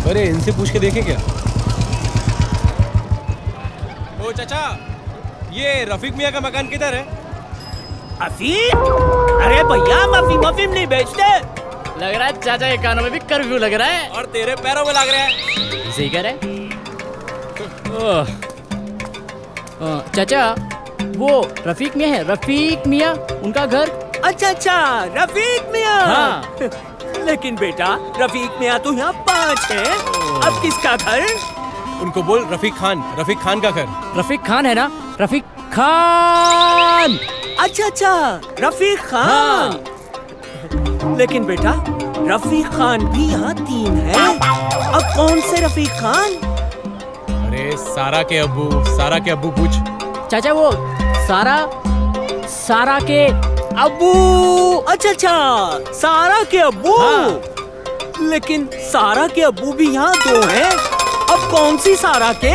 अरे इनसे पूछ के देखे क्या। ओ चाचा, ये रफीक मियाँ का मकान किधर है? अफीम? अरे भैया हम अफीम नहीं बेचते। लग रहा है चाचा के कानों में भी कर्फ्यू लग रहा है। और तेरे पैरों में लग रहा है। सही कह रहे। चाचा वो रफीक मियाँ है, रफीक मियाँ उनका घर। अच्छा रफीक मियाँ। हाँ। लेकिन बेटा रफीक मियाँ तो यहाँ 5 है, अब किसका घर? उनको बोल रफीक खान का घर। रफीक खान है ना, रफीक खान। अच्छा रफीक खान। हाँ। लेकिन बेटा रफीक खान भी यहाँ 3 है, अब कौन से रफीक खान? अरे सारा के अब्बू पूछ। चाचा वो सारा के अब्बू। अच्छा सारा के अब्बू। हाँ। लेकिन सारा के अब्बू भी यहाँ 2 हैं, अब कौन सी सारा के?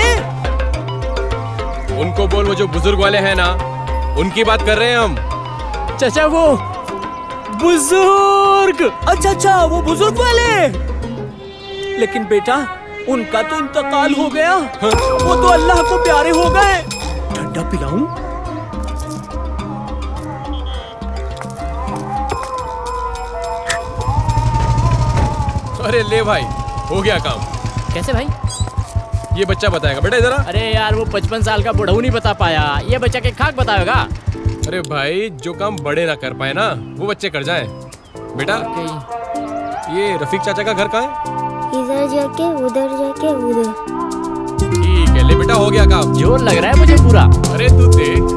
उनको बोल वो जो बुजुर्ग वाले हैं ना, उनकी बात कर रहे हैं हम। चाचा वो बुजुर्ग। अच्छा वो बुजुर्ग वाले। लेकिन बेटा उनका तो इंतकाल हो गया। हाँ। वो तो अल्लाह को प्यारे हो गए। ठंडा पिलाऊं? अरे ले भाई, हो गया काम। कैसे भाई? ये बच्चा बताएगा बेटा जरा। अरे यार वो 55 साल का बुढ़ऊ नहीं बता पाया, ये बच्चा के खाक बताएगा। अरे भाई जो काम बड़े ना कर पाए ना, वो बच्चे कर जाएं। बेटा ये रफीक चाचा का घर कहाँ है? इधर जाके उधर जाके उधर। ठीक है, ले बेटा हो गया काम। जोर लग रहा है मुझे पूरा। अरे तू देख।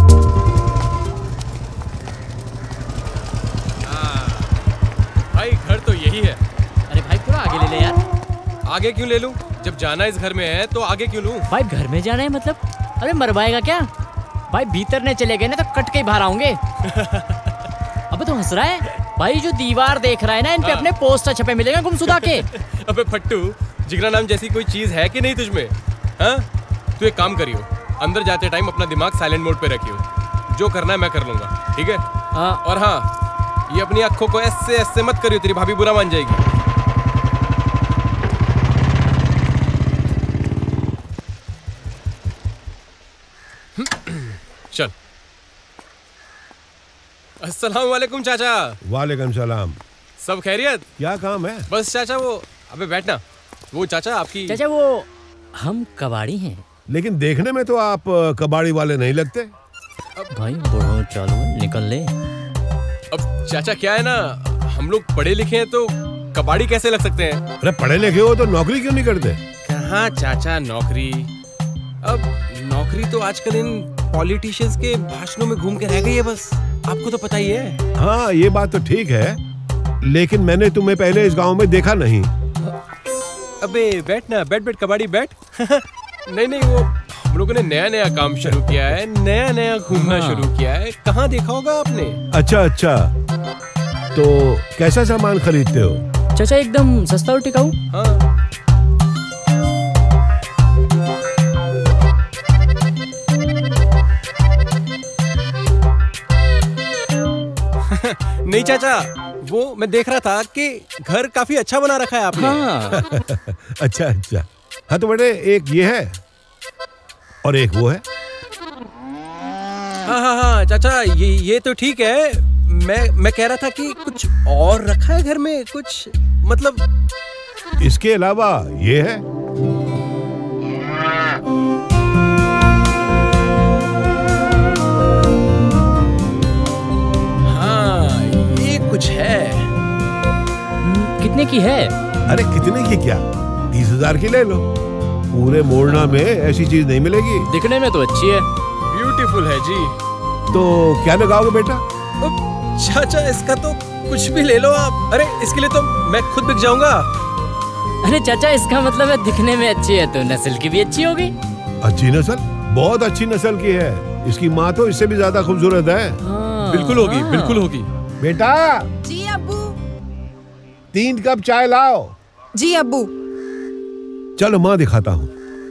भाई घर तो यही है। अरे भाई पूरा आगे ले ले यार। आगे क्यों ले लूं? जब जाना इस घर में है तो आगे क्यों लूं? भाई घर में जाना है मतलब? अरे मरवाएगा क्या? भाई भीतर ने चले गए ना तो कट के ही बाहर आऊंगे। अबे तो हंस रहा है भाई, जो दीवार देख रहा है ना, इन पे अपने पोस्टर छपे मिलेंगे गुमशुदा के। अबे फट्टू, जिगरा नाम जैसी कोई चीज है कि नहीं तुझमें? हाँ? तू एक काम करियो, अंदर जाते टाइम अपना दिमाग साइलेंट मोड पे रखियो। जो करना है मैं कर लूंगा, ठीक है? हाँ। और हाँ, ये अपनी आंखों को ऐसे ऐसे मत करियो, तेरी भाभी बुरा मान जाएगी। चल। अस्सलाम वालेकुम चाचा। वालेकुम सलाम। सब खैरियत? क्या काम है? बस चाचा वो, अबे बैठना। वो चाचा आपकी। चाचा वो हम कबाड़ी हैं। लेकिन देखने में तो आप कबाड़ी वाले नहीं लगते। अब भाई बुढ़ो चालू निकल ले। अब चाचा क्या है ना, हम लोग पढ़े लिखे हैं तो कबाड़ी कैसे लग सकते हैं? अरे पढ़े लिखे हो तो नौकरी क्यों नहीं करते? कहाँ चाचा नौकरी, अब नौकरी तो आजकल इन पॉलिटिशियंस के भाषणों में घूम के रह गई है बस, आपको तो पता ही है। हाँ ये बात तो ठीक है, लेकिन मैंने तुम्हें पहले इस गांव में देखा नहीं। अबे बैठ ना, बैठ कबाड़ी बैठ। नहीं वो हम लोगों ने नया काम शुरू किया है, नया घूमना शुरू किया है, कहाँ देखा होगा आपने? अच्छा तो कैसा सामान खरीदते हो? चाचा एकदम सस्ता और टिकाऊ। हाँ। नहीं चाचा, वो मैं देख रहा था कि घर काफी अच्छा बना रखा है आपने। हाँ। अच्छा हाँ तो बेटे एक ये है और एक वो है। हाँ चाचा ये तो ठीक है, मैं कह रहा था कि कुछ और रखा है घर में, कुछ मतलब इसके अलावा ये है। हाँ ये कुछ है। कितने की है? अरे कितने की क्या, 30,000 की ले लो। पूरे मोरना में ऐसी चीज नहीं मिलेगी। दिखने में तो अच्छी है, ब्यूटीफुल है जी। तो क्या लगाओगे बेटा? चाचा इसका तो कुछ भी ले लो आप। अरे इसके लिए तो मैं खुद बिक जाऊंगा। अरे चाचा इसका मतलब है दिखने में अच्छी है तो नस्ल की भी अच्छी होगी। अच्छी नस्ल? बहुत अच्छी नस्ल की है। इसकी माँ तो इससे भी ज्यादा खूबसूरत है। हाँ, बिल्कुल होगी, बिल्कुल होगी। बेटा जी अब्बू। 3 कप चाय लाओ। जी अब्बू। चलो माँ दिखाता हूँ।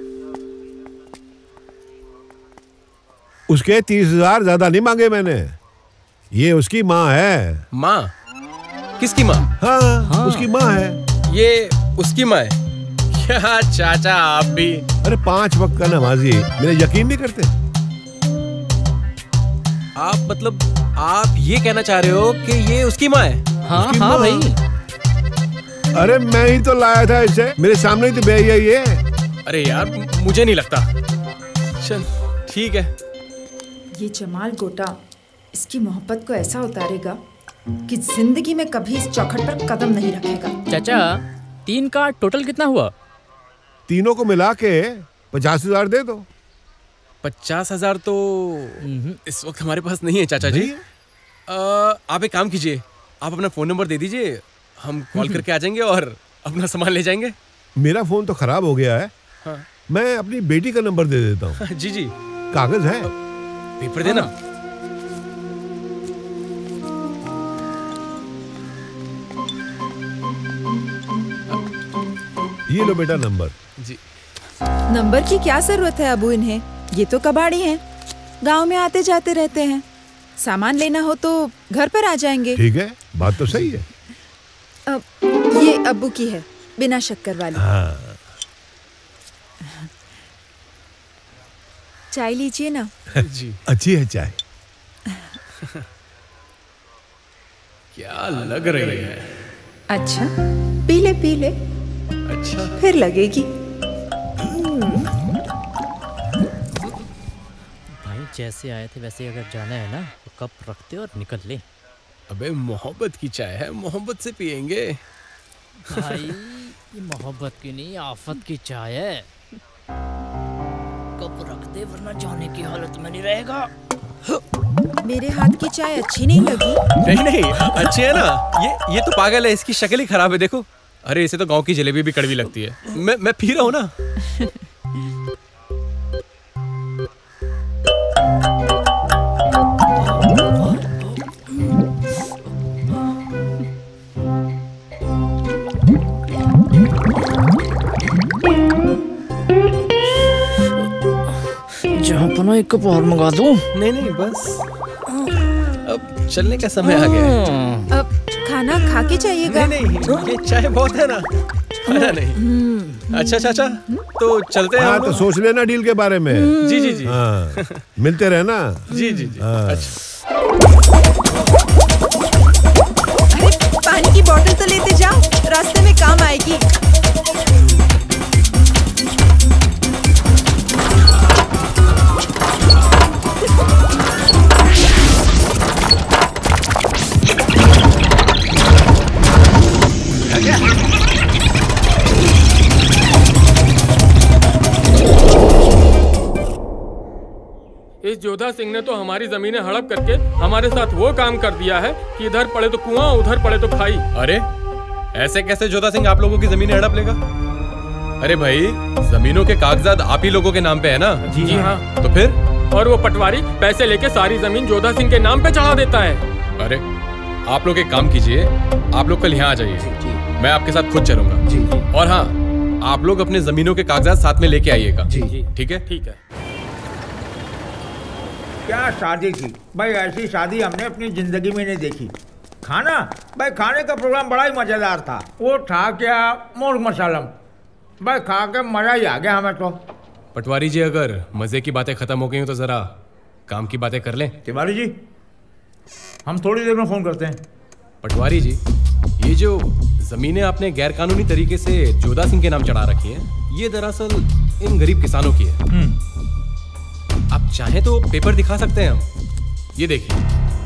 उसके 30,000 ज्यादा नहीं मांगे मैंने। ये उसकी माँ है। माँ? किसकी माँ? हाँ, उसकी माँ है। ये उसकी माँ है? क्या चाचा आप भी? अरे 5 वक्त का नमाजी, मेरे यकीन नहीं करते? आप मतलब आप ये कहना चाह रहे हो कि ये उसकी माँ है? हाँ उसकी हाँ माँ। भाई। अरे मैं ही तो लाया था इसे, मेरे सामने ही तो ब्याही है ये। अरे यार मुझे नहीं लगता। चल ठीक है। ये जमाल गोटा इसकी मोहब्बत को ऐसा उतारेगा कि जिंदगी में कभी इस चौखट पर कदम नहीं रखेगा। चाचा 3 का टोटल कितना हुआ? तीनों को मिला के 50,000 दे दो। 50,000 तो इस वक्त हमारे पास नहीं है चाचा जी। नहीं है? आप एक काम कीजिए, आप अपना फोन नंबर दे दीजिए, हम कॉल करके आ जाएंगे और अपना सामान ले जाएंगे। मेरा फोन तो खराब हो गया है। हाँ। मैं अपनी बेटी का नंबर दे देता हूँ। जी जी। कागज है? पेपर देना। ये लो बेटा नंबर। जी। नंबर की क्या जरूरत है अबू इन्हें, ये तो कबाड़ी हैं, गांव में आते जाते रहते हैं। सामान लेना हो तो घर पर आ जाएंगे। ठीक है, बात तो सही है। ये अब्बू की है, बिना शक्कर वाली। हाँ। चाय लीजिए ना। जी। अच्छी है चाय। क्या लग रही है? अच्छा पी ले पी ले, अच्छा फिर लगेगी। भाई जैसे आए थे वैसे अगर जाना है ना तो कप रखते और निकल ले। अबे मोहब्बत की चाय है, मोहब्बत से पियेंगे। भाई ये मोहब्बत की नहीं आफत की चाय है। कप रख दे वरना जाने की हालत में नहीं रहेगा। मेरे हाथ की चाय अच्छी नहीं लगी? नहीं नहीं अच्छी है ना। ये तो पागल है, इसकी शक्ल ही खराब है देखो। अरे इसे तो गांव की जलेबी भी कड़वी लगती है। मैं पी रहा हूँ ना। जहाँ पना एक कप और मंगा दूं? नहीं नहीं बस अब चलने का समय आ गया है। अब खाना खा के जाइएगा। नहीं नहीं ये चाय बहुत है ना, खाना नहीं। अच्छा चाचा तो चलते हैं हाँ हम तो लोग? सोच लेना डील के बारे में। जी जी जी। हाँ, मिलते रहना। जी जी जी। हाँ। अच्छा अरे पानी की बोतल तो लेते जाओ, रास्ते में काम आएगी। इस जोधा सिंह ने तो हमारी जमीनें हड़प करके हमारे साथ वो काम कर दिया है कि इधर पड़े तो कुआं उधर पड़े तो खाई। अरे ऐसे कैसे जोधा सिंह आप लोगों की जमीनें हड़प लेगा? अरे भाई जमीनों के कागजात आप ही लोगों के नाम पे है ना? जी हाँ। तो फिर? और वो पटवारी पैसे लेके सारी जमीन जोधा सिंह के नाम पे चढ़ा देता है। अरे आप लोग एक काम कीजिए, आप लोग कल यहाँ आ जाइए, मैं आपके साथ खुद चलूंगा। और हाँ आप लोग अपने जमीनों के कागजात साथ में लेके आइएगा। ठीक है? ठीक है। क्या शादी थी भाई, ऐसी शादी हमने अपनी जिंदगी में नहीं देखी। खाना भाई, खाने का प्रोग्राम बड़ा ही मजेदार था। वो था क्या, मुर्ग मसालम भाई, खा के मजा ही आ गया हमें तो। पटवारी जी अगर मजे की बातें खत्म हो गई हो तो जरा काम की बातें कर लें। तिवारी जी हम थोड़ी देर में फोन करते हैं। पटवारी जी ये जो जमीनें आपने गैर कानूनी तरीके से जोधा सिंह के नाम चढ़ा रखी हैं, ये दरअसल इन गरीब किसानों की है। आप चाहें तो पेपर दिखा सकते हैं हम, ये देखिए।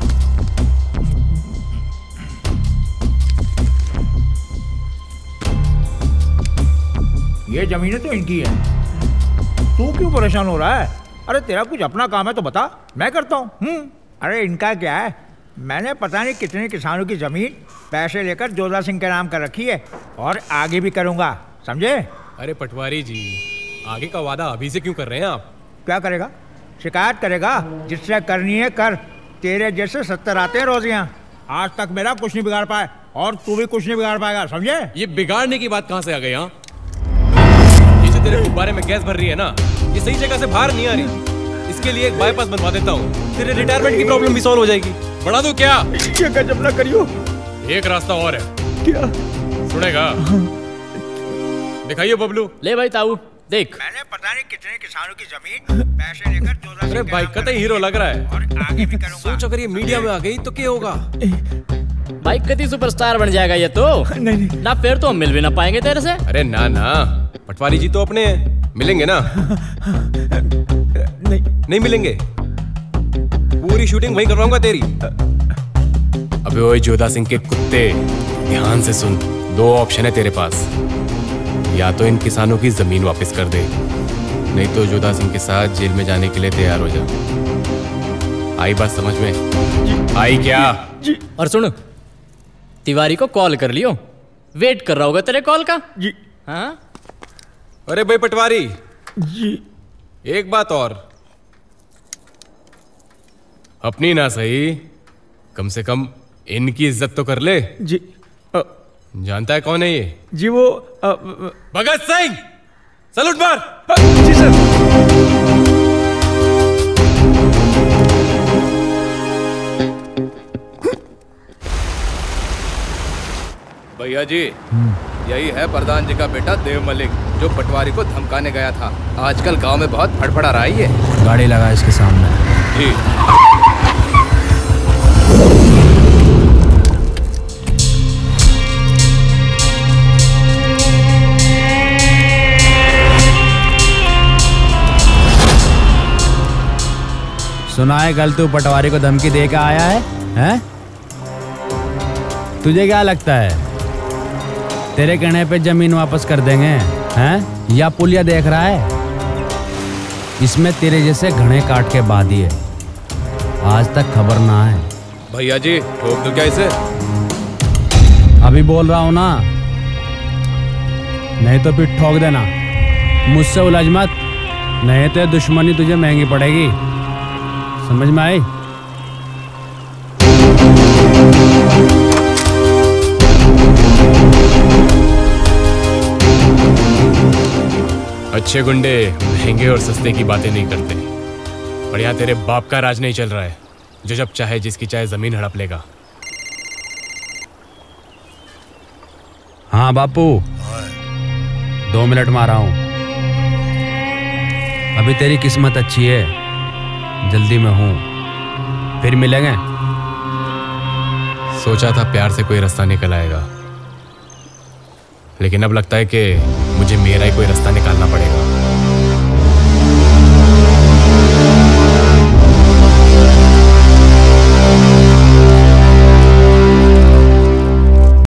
ये जमीनें तो इनकी है, तू क्यों परेशान हो रहा है? अरे तेरा कुछ अपना काम है तो बता, मैं करता हूँ। अरे इनका क्या है, मैंने पता नहीं कितने किसानों की जमीन पैसे लेकर जोधा सिंह के नाम कर रखी है और आगे भी करूँगा, समझे? अरे पटवारी जी आगे का वादा अभी से क्यों कर रहे हैं आप? क्या करेगा? शिकायत करेगा? जिससे करनी है कर। तेरे जैसे 70 आते हैं रोज यहाँ, आज तक मेरा कुछ नहीं बिगाड़ पाए और तू भी कुछ नहीं बिगाड़ पाएगा, समझे? ये बिगाड़ने की बात कहाँ से आ गई? यहाँ ये जो तेरे गुब्बारे में गैस भर रही है ना, ये सही जगह से बाहर नहीं आ रही। इसके लिए एक बाईपास बनवा देता हूँ, तेरे रिटायरमेंट की प्रॉब्लम भी सॉल्व हो जाएगी। बढ़ा दो क्या? ये गजब ना करियो। एक रास्ता और है। क्या? सुनेगा? दिखाइए बबलू। ले भाई ताऊ देख। मैंने पता नहीं कितने किसानों की जमीन पैसे लेकर 14 अरे भाई कतई हीरो लग रहा है। और आगे भी करूंगा। सोच अगर ये मीडिया में आ गई तो क्या होगा? भाई कति सुपरस्टार बन जाएगा ये तो। नहीं ना फिर तो हम मिल भी ना पाएंगे तेरे से। अरे ना ना, पटवारी जी तो अपने मिलेंगे ना? नहीं मिलेंगे। पूरी शूटिंग वहीं करवाऊंगा तेरी। अबे ओए जोधा सिंह के कुत्ते, ध्यान से सुन। 2 ऑप्शन है तेरे पास। या तो इन किसानों की जमीन वापस कर दे, नहीं तो जोधा सिंह के साथ जेल में जाने के लिए तैयार हो जा। आई बात समझ में? आई क्या? और सुन, तिवारी को कॉल कर लियो, वेट कर रहा होगा तेरे कॉल का। जी। हाँ अरे भाई पटवारी जी। एक बात और, अपनी ना सही, कम से कम इनकी इज्जत तो कर ले। जी। जानता है कौन है ये? जी वो भगत सिंह। सलूट मार। जी सर। भैया जी, यही है प्रधान जी का बेटा देव मलिक, जो पटवारी को धमकाने गया था। आजकल गांव में बहुत फड़फड़ा रहा है ये। गाड़ी लगा इसके सामने। जी। सुना है कल तू पटवारी को धमकी दे के आया है? हैं? तुझे क्या लगता है तेरे कहने पे जमीन वापस कर देंगे? हैं? या पुलिया देख रहा है? इसमें तेरे जैसे घने काट के बाद ही है, आज तक खबर ना है। भैया जी ठोक दूं क्या इसे? अभी बोल रहा हूं ना, नहीं तो फिर ठोक देना। मुझसे उलझ मत, नहीं तो दुश्मनी तुझे महंगी पड़ेगी। समझ में आई? अच्छे गुंडे महंगे और सस्ते की बातें नहीं करते, पर यहाँ तेरे बाप का राज नहीं चल रहा है, जो जब चाहे जिसकी चाहे जमीन हड़प लेगा। हाँ बापू, 2 मिनट में आ रहा हूं। अभी तेरी किस्मत अच्छी है, जल्दी में हूं, फिर मिलेंगे। सोचा था प्यार से कोई रास्ता निकल आएगा, लेकिन अब लगता है कि मुझे मेरा ही कोई रास्ता निकालना पड़ेगा।